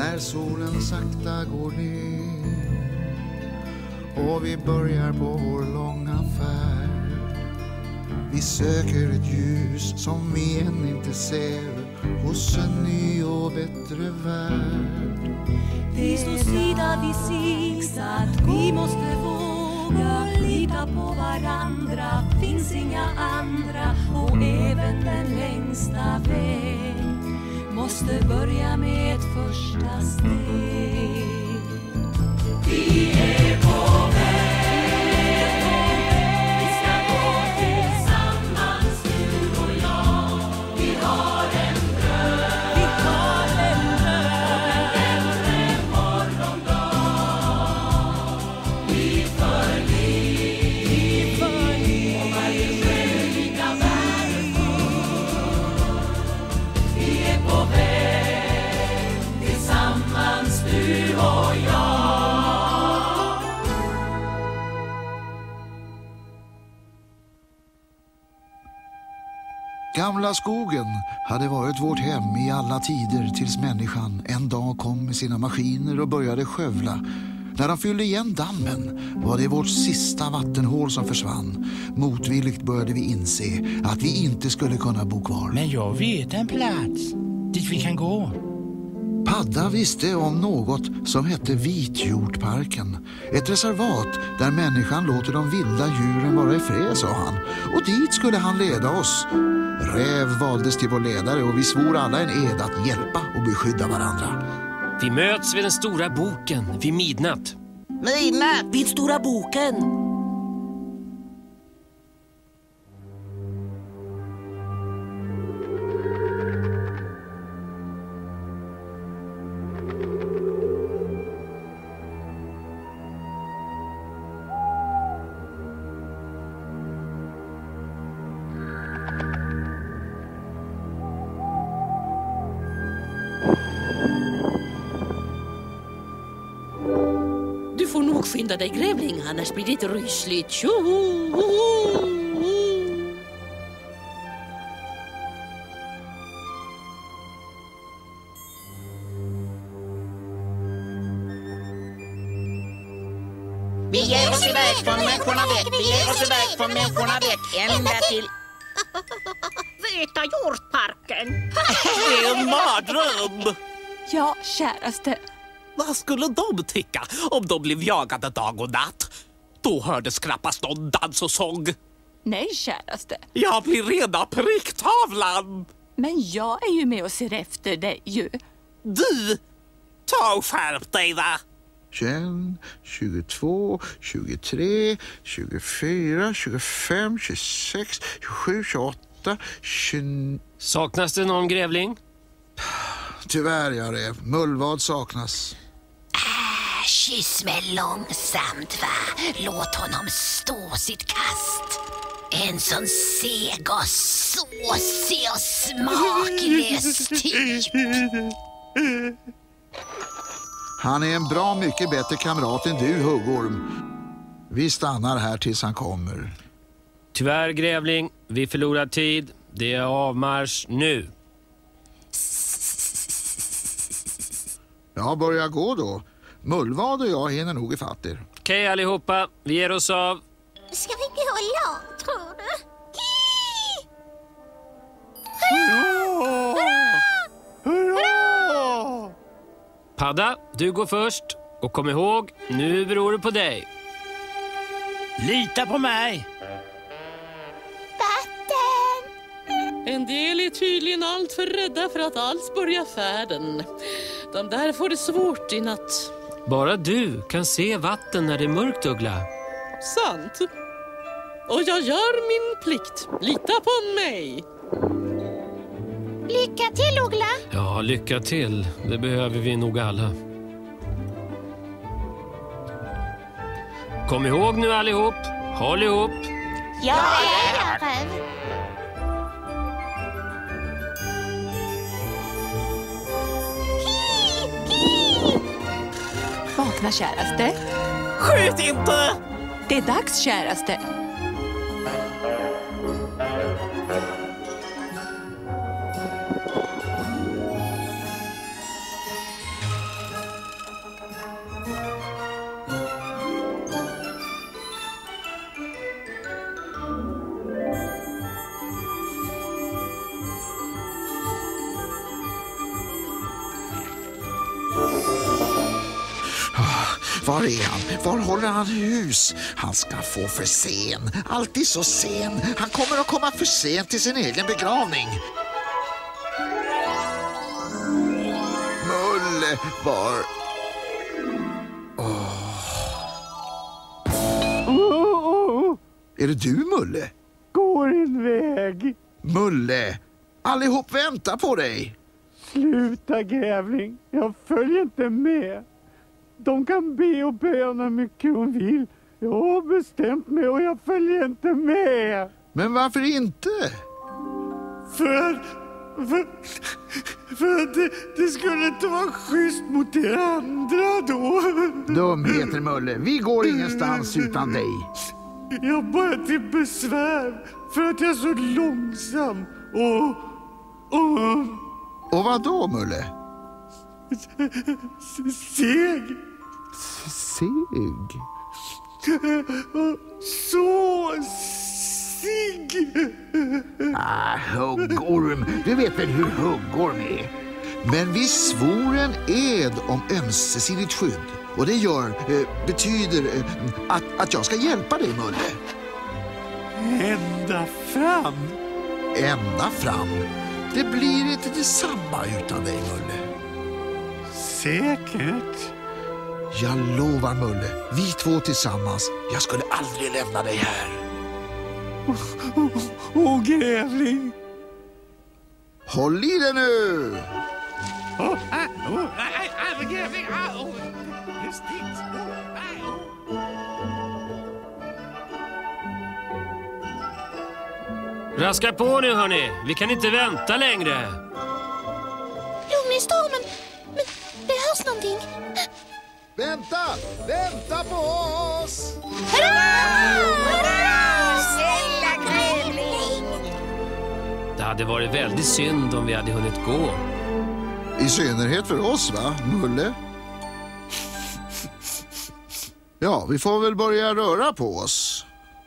när solen sakta går ner och vi börjar på vår långa färd. Vi söker ett ljus som vi än inte ser hos en ny och bättre värld. Vi står sida vid sida, vi måste våga lita på varandra, finns inga andra, och även den längsta väg måste börja med ett första steg. Vi är på väg, vi ska gå tillsammans du och jag. Vi har en dröm, vi har en dröm om en bättre morgondag. Vi förliv och varje själ lika värdefull. Vi är på väg tillsammans du och jag. Gamla skogen hade varit vårt hem i alla tider tills människan en dag kom med sina maskiner och började skövla. När de fyllde igen dammen var det vårt sista vattenhål som försvann. Motvilligt började vi inse att vi inte skulle kunna bo kvar. Men jag vet en plats dit vi kan gå. Padda visste om något som hette Vithjortparken. Ett reservat där människan låter de vilda djuren vara i fred, sa han. Och dit skulle han leda oss. Räv valdes till vår ledare och vi svor alla en ed att hjälpa och beskydda varandra. Vi möts vid den stora boken vid midnatt. Midnatt! Vid stora boken. Du får nog skynda dig, grävling, annars blir det ett rysligt tjo. Vi ger oss iväg från människorna väck. Vi ger oss iväg från människorna väck. Ända till Vita Hjortparken. Det är en mardröm. Ja, käraste. Vad skulle de tycka om de blev jagade dag och natt? Då hördes knappast någon dans och sång. Nej, käraste. Jag blir rena pricktavlan. Men jag är ju med och ser efter dig ju. Du, ta och skärp dig va? 21, 22, 23, 24, 25, 26, 27, 28, 29... Saknas det någon grävling? Tyvärr, jag Räv. Mullvad saknas. Kyss mig långsamt, va? Låt honom stå sitt kast. En sån seg och såsig och smaklös typ. Han är en bra mycket bättre kamrat än du, Huggorm. Vi stannar här tills han kommer. Tyvärr, grävling. Vi förlorar tid. Det är avmarsch nu. Jag börjar gå då. Mullvad och jag hinner nog ifatt er. Okej, allihopa. Vi ger oss av. Ska vi gå långt, tror du? Padda, du går först. Och kom ihåg, nu beror det på dig. Lita på mig. En del är tydligen allt för rädda för att alls börja färden. De där får det svårt i natt. Bara du kan se vatten när det är mörkt, Uggla. Sant. Och jag gör min plikt. Lita på mig. Lycka till, Uggla. Ja, lycka till. Det behöver vi nog alla. Kom ihåg nu allihop. Håll ihop. Ja, det är Räv. Vakna, käraste. Skjut inte! Det är dags, käraste. Var är han? Var håller han hus? Han ska få för sen. Alltid så sen. Han kommer att komma för sent till sin egen begravning. Mulle var... Är det du, Mulle? Går en väg. Mulle, allihop väntar på dig. Sluta, grävling. Jag följer inte med. De kan be och böna mycket hon vill. Jag har bestämt mig och jag följer inte med. Men varför inte? För att det skulle inte vara schysst mot er andra då. Dumheter, Mulle. Vi går ingenstans utan dig. Jag bara till besvär för att jag är så långsam Och vad då, Mulle? Seg. Seg? Så seg. Huggorm. Du vet väl hur huggorm är? Men vi svor en ed om ömsesidigt skydd. Och det betyder att jag ska hjälpa dig, Mulle. Ända fram. Ända fram? Det blir inte detsamma utan dig, Mulle. Säkert. Jag lovar, Mulle. Vi två tillsammans. Jag skulle aldrig lämna dig här. Grävling. Håll i det nu! Grävling. Raska på nu, hörni. Vi kan inte vänta längre. Lugn i stormen. Men det hörs någonting. Vänta på oss! Snälla grävling! Det hade varit väldigt synd om vi hade hunnit gå. I synnerhet för oss, va, Mulle? Ja, vi får väl börja röra på oss.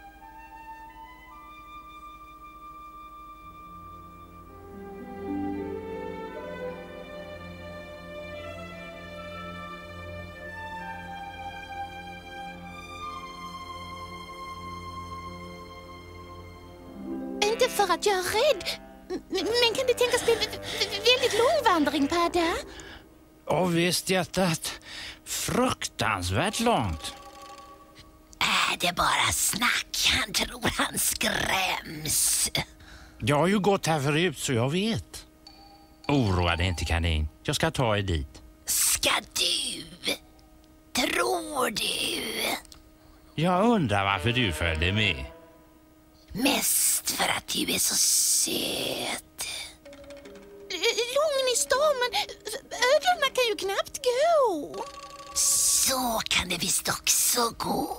Inte för att jag är rädd. Men kan det tänkas bli väldigt lång vandring, Padda? Och visst, hjärtat. Fruktansvärt långt. Det är bara snack. Han tror han skräms. Jag har ju gått här förut så jag vet. Oroa dig inte, kanin. Jag ska ta er dit. Ska du? Tror du? Jag undrar varför du följde med. Mest för att du är så söt. Lugn i stormen. Ödlorna kan ju knappt gå. Så kan det visst också gå.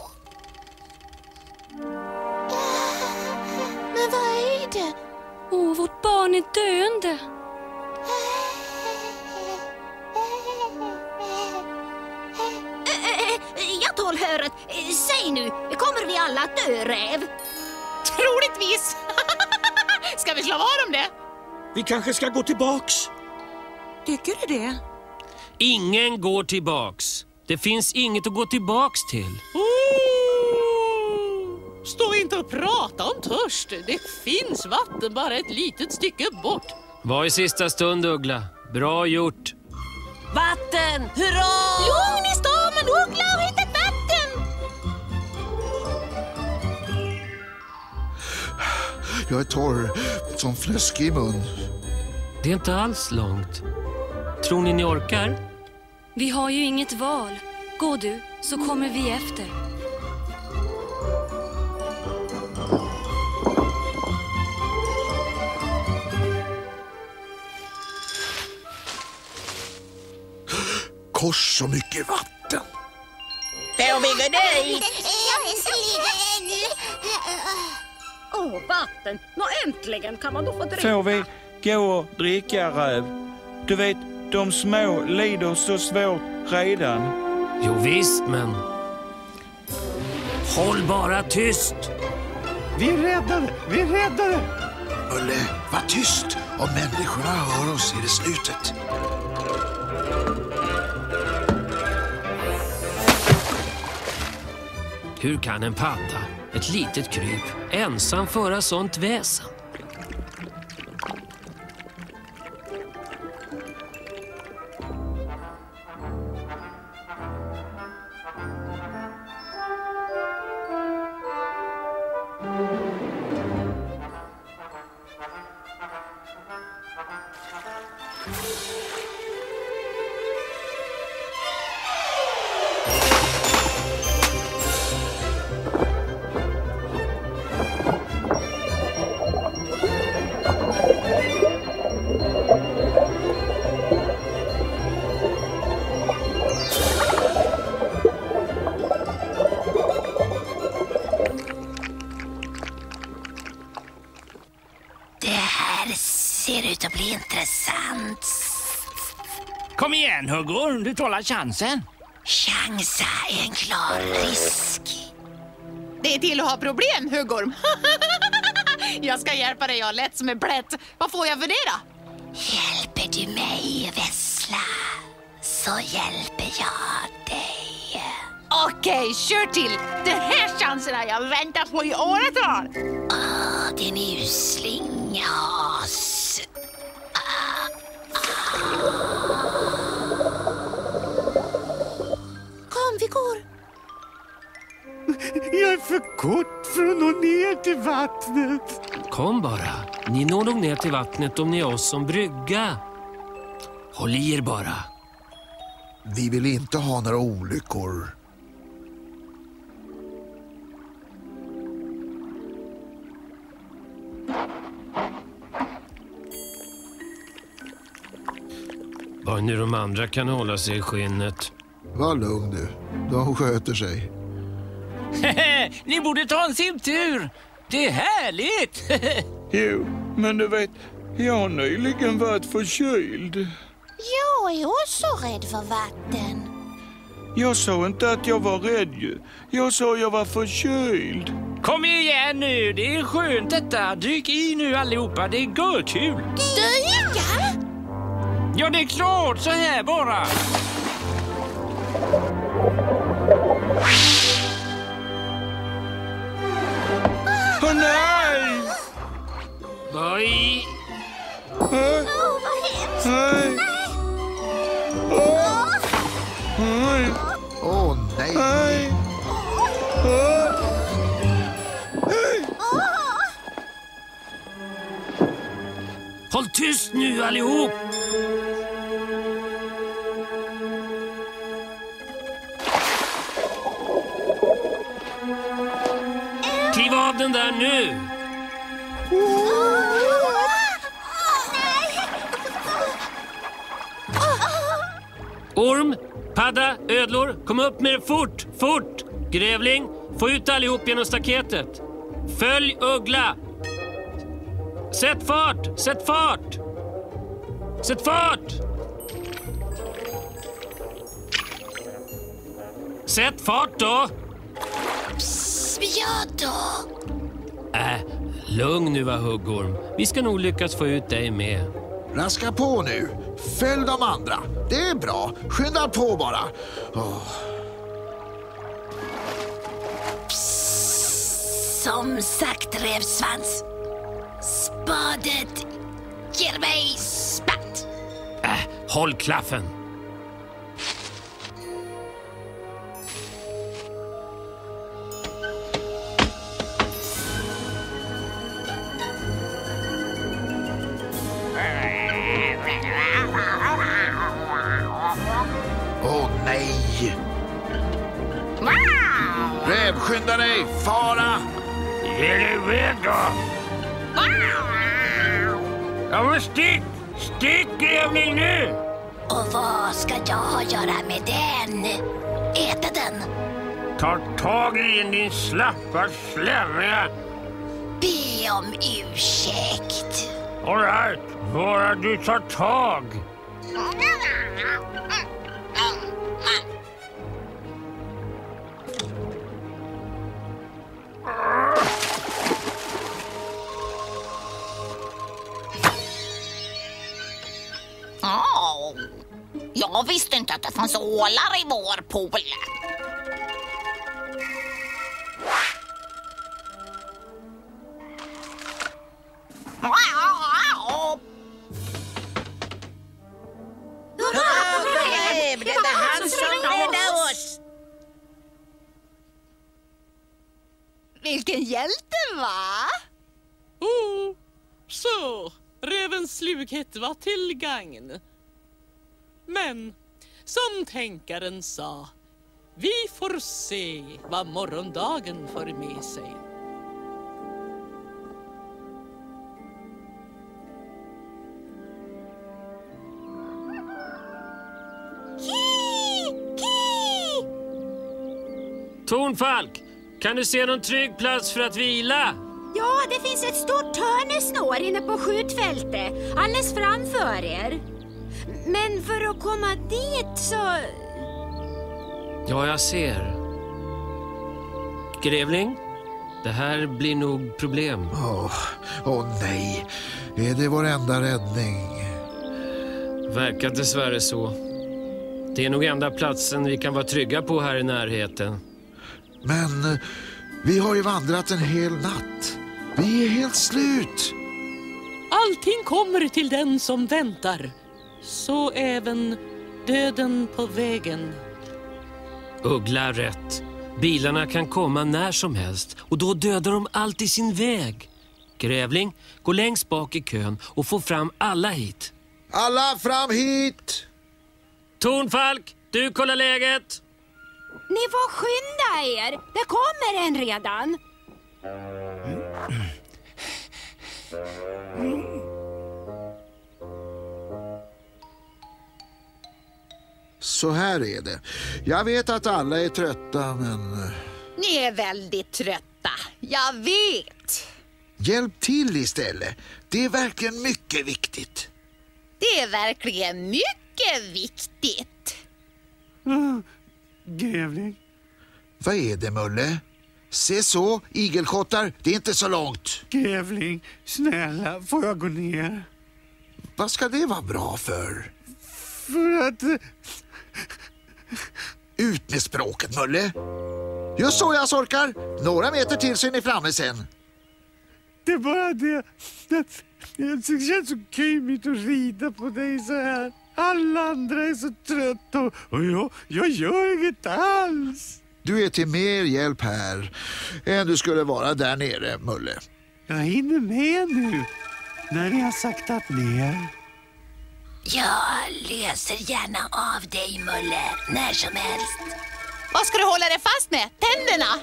Men vad är det? Vårt barn är döende. Jag tål höret. Säg nu, kommer vi alla att dö, räv? Troligtvis. Ska vi slå vad om det? Vi kanske ska gå tillbaks. Tycker du det? Ingen går tillbaks. Det finns inget att gå tillbaks till. Stå inte och prata om törst. Det finns vatten bara ett litet stycke bort. Var i sista stund, Uggla. Bra gjort. Vatten! Hurra! Lugn i stormen, Uggla har hittat vatten! Jag är torr som fläsk i mun. Det är inte alls långt. Tror ni orkar? Vi har ju inget val. Gå du, så kommer vi efter. Kors så mycket vatten. Får vi gå dit? Jag är så ledsen. Vatten. Nå äntligen kan man då få dricka. Får vi gå och dricka, röv? Du vet, de små lider så svårt redan. Jo visst, men... Håll bara tyst! Vi är räddade. Mulle, var tyst. Om människorna hör oss är det slutet. Hur kan en padda, ett litet kryp, ensam föra sånt väsen? Ser ut att bli intressant. Kom igen, Huggorm. Du talar chansen. Chansa är en klar risk. Det är till att ha problem, Huggorm. Jag ska hjälpa dig, jag är lätt som en plätt. Vad får jag för det då? Hjälper du mig, Vessla, så hjälper jag dig. Okej, kör till. Den här chansen har jag väntat på i åratal. Din usling, as. Kom, vi går. Jag är för kort för att nå ner till vattnet. Kom bara. Ni når nog ner till vattnet om ni är oss som brygga. Håll i er bara. Vi vill inte ha några olyckor. Bara nu de andra kan hålla sig i skinnet. Var lugn du. De sköter sig. Ni borde ta en simtur. Det är härligt. Jo, men du vet, jag har nyligen varit förkyld. Jag är också rädd för vatten. Jag sa inte att jag var rädd ju. Jag sa jag var förkyld. Kom igen nu, det är skönt detta. Dyk i nu allihopa, det går kul. Dyka? Ja, det är klart, så här bara. Åh nej! Oj! Vad hemskt. Nej! Nej! Åh nej! Nej! Håll tyst nu allihop! Kliv av den där nu! Orm, padda, ödlor, kom upp med er fort, fort! Grävling, få ut allihop genom staketet. Följ Uggla! Sätt fart, sätt fart! Sätt fart! Sätt fart då! Ja då. Lugn nu va Huggorm. Vi ska nog lyckas få ut dig med. Raska på nu. Följ de andra. Det är bra. Skynda på bara. Som sagt, rävsvans. Spadet ger mig spatt. Håll klaffen. Åh nej! Räv, skynda dig! Fara! Är du iväg då? Ja, men stick! Stick, grävling nu! Och vad ska jag göra med den? Äta den? Ta tag i den, din slappa slämmiga. Be om ursäkt. All right, bara du tar tag. Jag visste inte att det fanns ålar i vår pool. Vilken hjälte, va? Så, rävens slughet var till gagn. Men, som tänkaren sa, vi får se vad morgondagen för med sig. Tornfalk, kan du se någon trygg plats för att vila? Ja, det finns ett stort hörnesnår inne på skjutfältet, alldeles framför er. Men för att komma dit så... Ja, jag ser. Grävling, det här blir nog problem. Åh nej, är det vår enda räddning? Verkar dessvärre så. Det är nog enda platsen vi kan vara trygga på här i närheten. Men vi har ju vandrat en hel natt. Vi är helt slut. Allting kommer till den som väntar. Så även döden på vägen. Uggla rätt. Bilarna kan komma när som helst och då dödar de allt i sin väg. Grävling, gå längst bak i kön och få fram alla hit. Alla fram hit! Tornfalk, du kollar läget. Ni får skynda er. Det kommer en redan. Så här är det. Jag vet att alla är trötta, men... Ni är väldigt trötta. Jag vet. Hjälp till istället. Det är verkligen mycket viktigt. Det är verkligen mycket viktigt. Grävling. Vad är det, Mulle? Se så, igelkottar, det är inte så långt. Grävling, snälla, får jag gå ner? Vad ska det vara bra för? För att... Ut med språket, Mulle. Just så, jag sorkar. Några meter till så är ni framme sen. Det är bara det att det känns så kymigt att rida på dig så här. Alla andra är så trötta och jag gör inget alls. Du är till mer hjälp här än du skulle vara där nere, Mulle. Jag hinner med nu när ni har saktat ner. Jag löser gärna av dig, Mulle, när som helst. Vad ska du hålla dig fast med? Tänderna?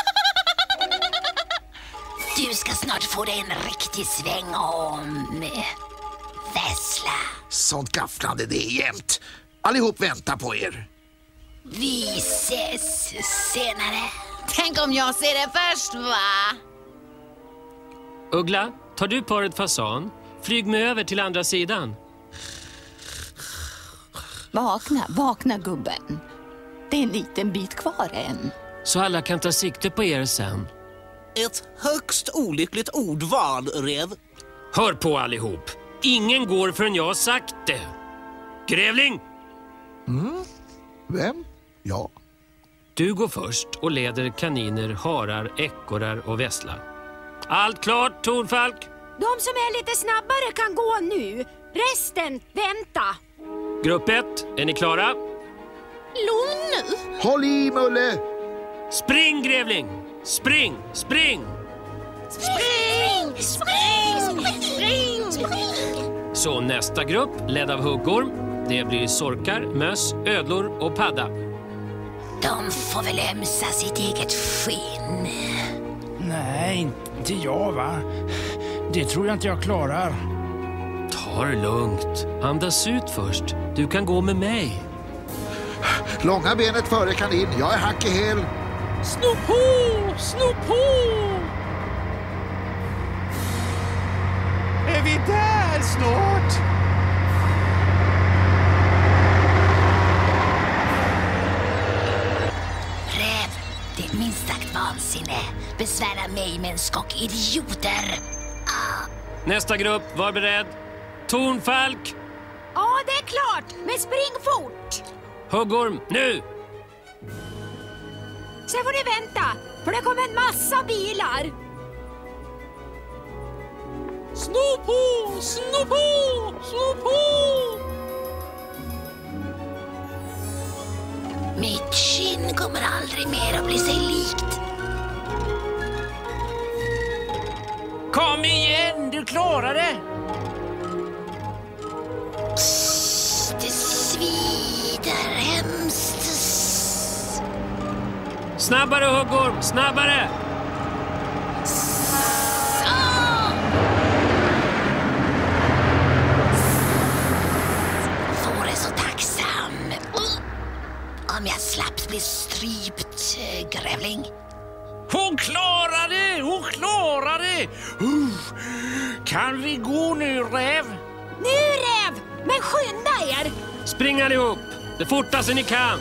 Du ska snart få dig en riktig sväng om Vessla. Sånt gafflande det är jämt. Allihop väntar på er. Vi ses senare. Tänk om jag ser det först, va? Uggla, tar du paret fasan? Flyg med över till andra sidan. Vakna gubben. Det är en liten bit kvar än. Så alla kan ta sikte på er sen. Ett högst olyckligt ordval, Rev. Hör på allihop. Ingen går förrän jag har sagt det. Grävling! Vem? Ja. Du går först och leder kaniner, harar, ekorrar och vessla. Allt klart, Tornfalk? De som är lite snabbare kan gå nu. Resten, vänta. Grupp 1, är ni klara? Lugn nu. Håll i, Mulle! Spring, Grävling! Spring, spring! Spring! Så nästa grupp, ledd av huggorm, det blir sorkar, möss, ödlor och padda. De får väl ömsa sitt eget skinn. Nej, inte jag, va? Det tror jag inte jag klarar. Ta det lugnt. Andas ut först. Du kan gå med mig. Långa benet före kanin. Jag är hack i häl. Sno på! Sno på! Är vi där snart? Räv, det är minst sagt vansinne. Besvära mig med en skock idioter. Nästa grupp, var beredd. Tornfalk! Ja, det är klart. Men spring fort. Huggorm, nu! Sen får ni vänta, för det kommer en massa bilar. Sno på! Sno på! Sno på! Mitt skinn kommer aldrig mer att bli sig likt. Kom igen, du klarar det! Det svider hemskt. Snabbare, huggorm! Snabbare! Vore så tacksam om jag slapp bli strypt, grävling. Hon klarar det! Hon klarar det! Kan vi gå nu, räv? Nu, räv! Men skynda er! Spring allihop! Det fortaste ni kan!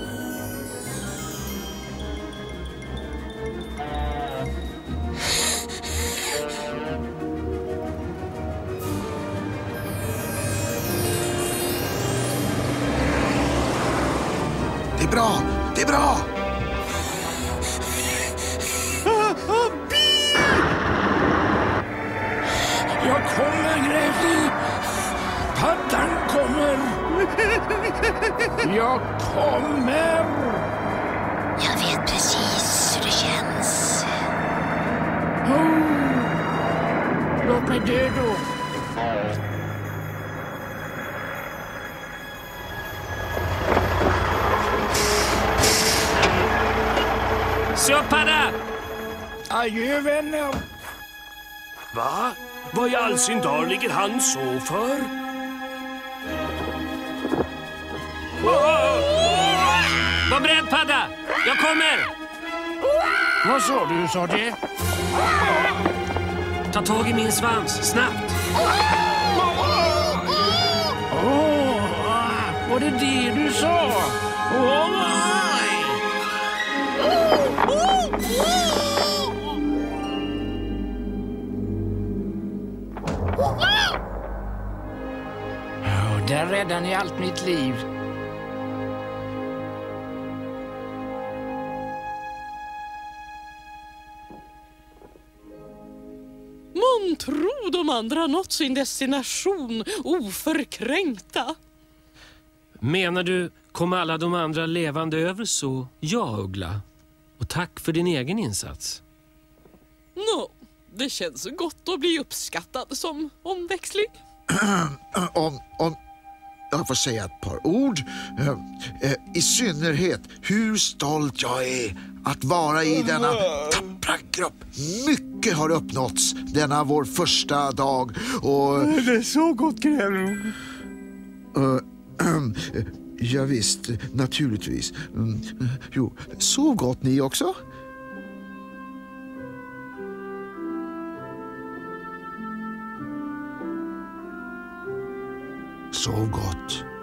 Det är bra! Det är bra! Jag kommer, grävling! Paddan kommer! Jag kommer! Jag vet precis hur det känns. Låt mig dö då. Se upp, Padda! Adjö, vänner. Va? Vad i all sin dar ligger han så för? Var beredd, Padda! Jag kommer! Vad sa du, sa det? Ta tag i min svans, snabbt! Var det du sa? Där räddar ni allt mitt liv. Man tror de andra nått sin destination oförkränkta. Menar du, kom alla de andra levande över så? Ja, Uggla. Och tack för din egen insats. Det känns gott att bli uppskattad som omväxling. Om jag får säga ett par ord. I synnerhet hur stolt jag är att vara i denna tappra grupp. Mycket har uppnåtts denna vår första dag. Och det är så gott, grävling. Ja visst, naturligtvis. Jo, sov gott ni också? Sov gott.